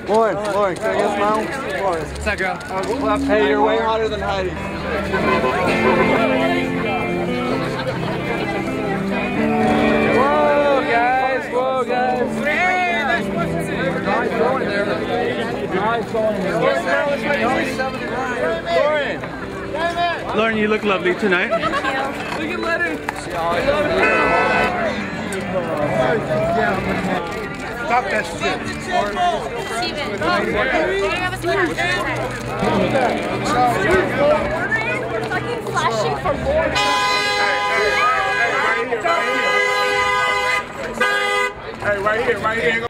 Lauren, can I get a smile? Lauren. What's that, girl? Hey, you're way hotter than Heidi. Whoa, guys! Whoa, guys! Hey, that's what's it. Nice going there. Nice going there. Lauren! Lauren, you look lovely tonight. Look at Leonard! Stop that shit. Steven, can you grab us a We're fucking flashing for more. Hey, right here,